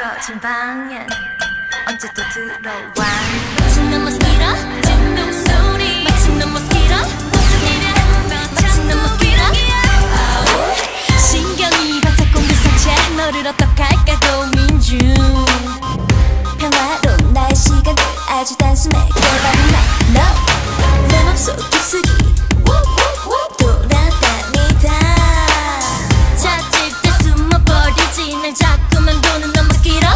꺼진 방엔 언제 또 들어와. 마치 넌 모스키토 진동 소리. 마치 넌 모스키토 무슨 일이야 마치 넌 모스키토. 신경이 바짝 공기선 채 너를 어떡할까 고민 중. 평화로운 나의 시간들 아주 단숨에 깨버린 나. No 내 맘속 깊숙이 돌아다니다. 찾을 때 숨어버리지 날 자꾸만 보는 넌 모스키토.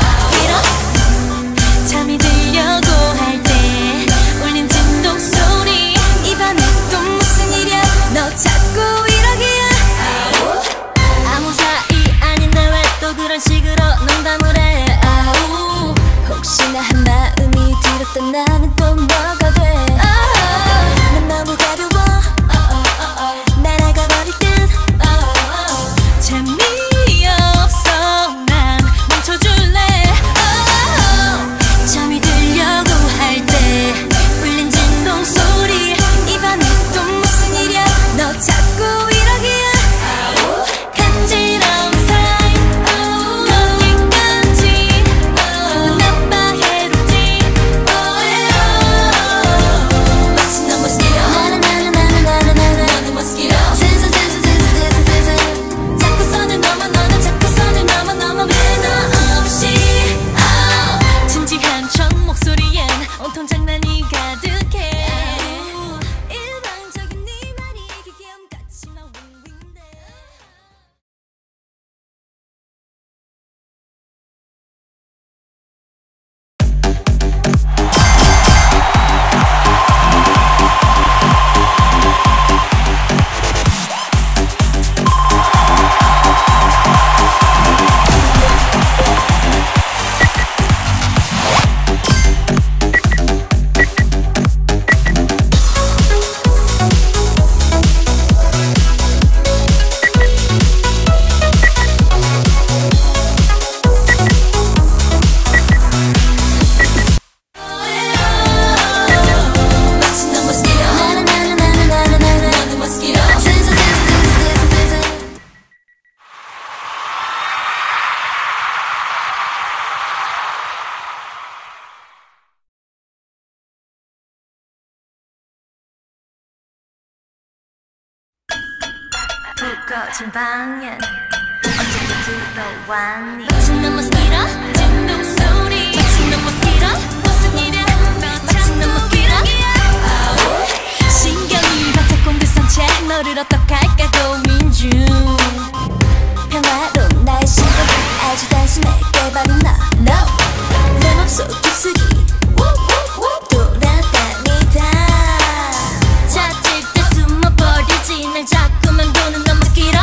잠이 들려고 할 때 울린 진동 소리. 이 밤에 또 무슨 일이야 너 자꾸 이러기야. 아무 사이 아닌데 왜 또 그런 식으로 농담을 해. 아우 혹시나 한 마음이 들었다 나는 또 뭐가 돼. 난 너무 가벼워 날아가버릴 듯. 재미없어 난 멈춰줄래. 잠이 들려고 할 때 울린 진동 소리. 이 밤에 또 무슨 일이야 너 자꾸 이러기야. 간지러운 사이 거기까지 넌 아파 해롭지. 마치 넌 모스키토 너는 모스키토. 자꾸 선을 넘어 너는 자꾸 선을 넘어 넘어 매너 없이. 진지한 척 목소리엔 온통 장난이 가득해. 일방적인 네 말이 기계음 같지만 윙윙대. 불 꺼진 방엔 언제 또 들어왔니. 마치 넌 모스키토 진동 소리. 마치 넌 모스키토 무슨 일이야 마치 넌 모스키토. 신경이 바짝 공기선 채 너를 어떡할까 고민 중. 평화로운 나의 시간들 아주 단숨에 깨버린 나. No 내 맘속 깊숙이 돌아다니다. 찾을 때 숨어버리지 날 자꾸만 보는 넌 모스키토.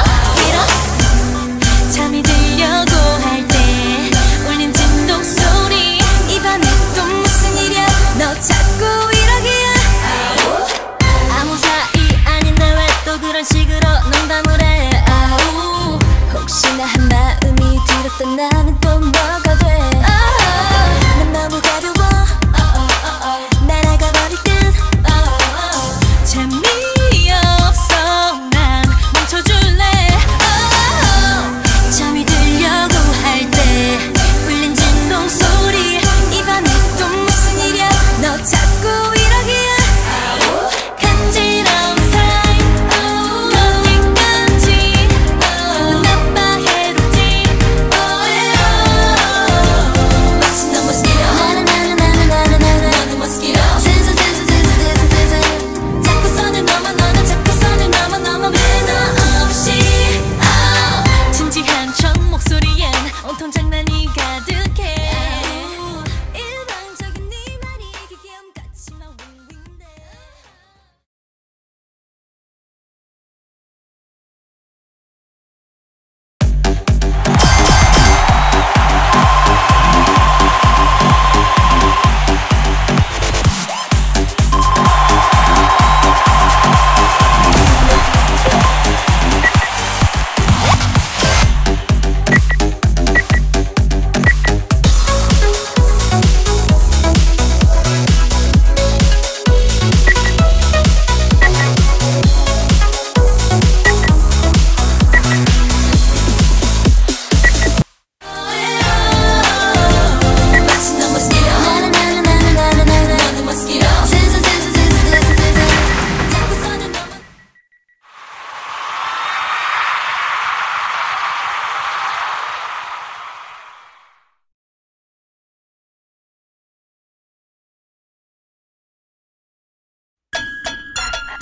잠이 들려고 할 때 울린 진동 소리. 이 밤에 또 무슨 일이야 너 자꾸 이러기야. 아무 사이 아닌데 왜 또 그런 식으로 농담을 해. 아우 혹시나 한 마음이 들었다 나는 또 뭐가 돼. 난 너무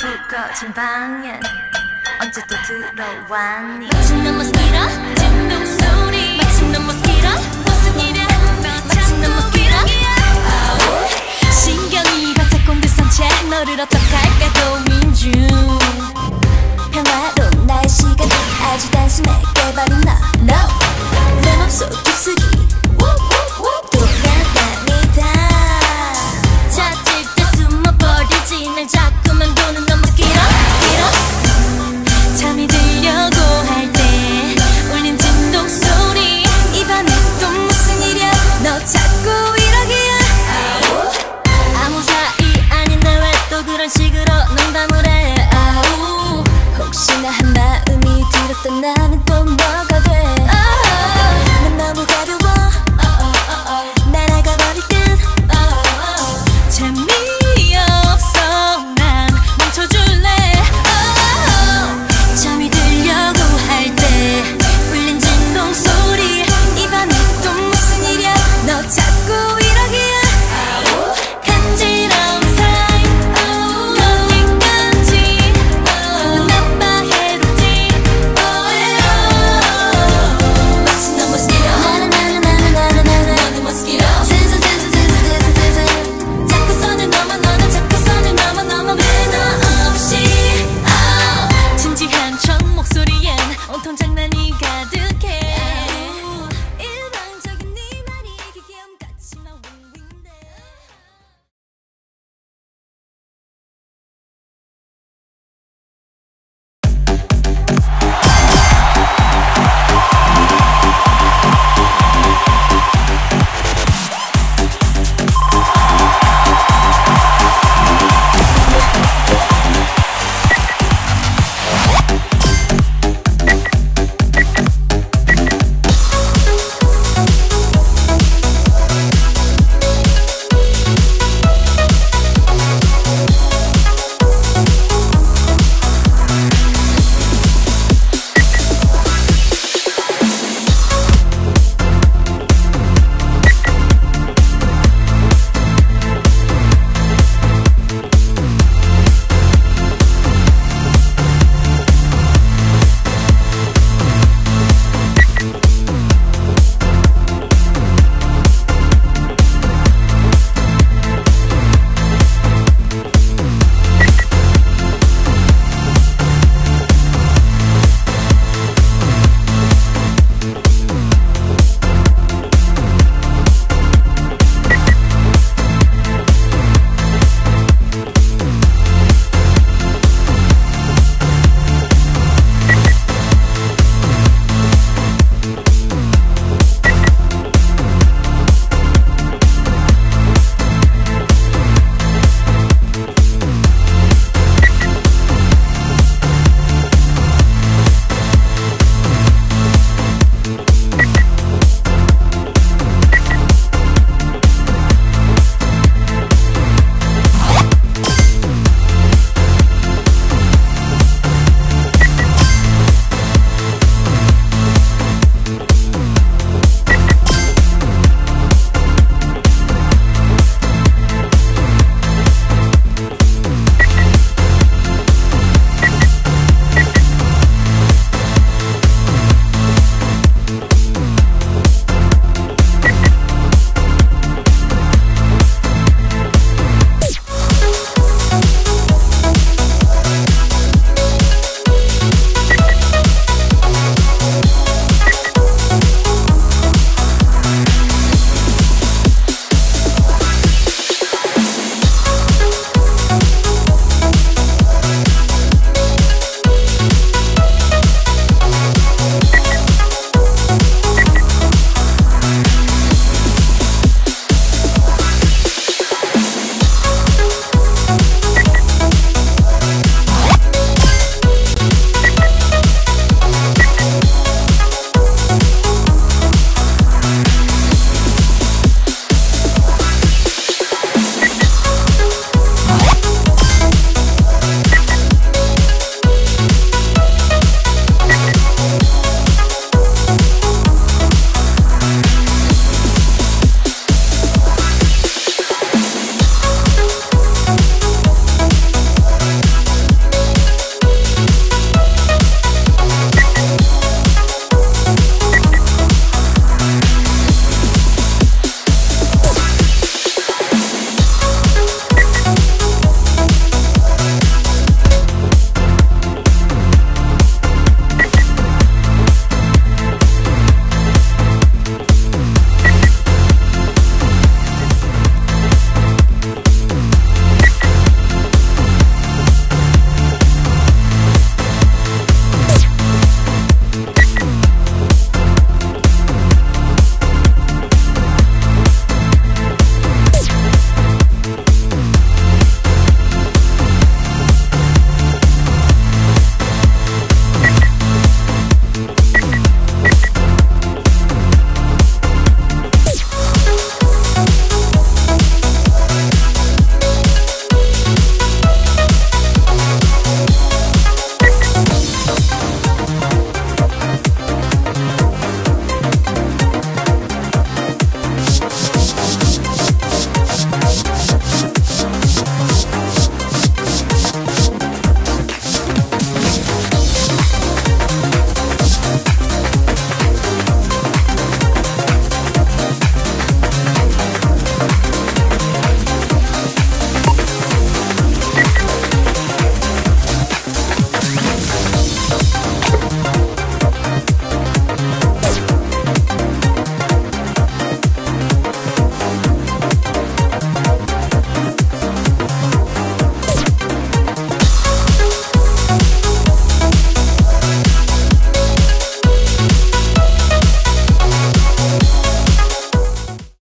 불 꺼진 방엔 언제 또 들어왔니? 마침 넌 모스퀴토 진동 소리 마침 넌 모스퀴토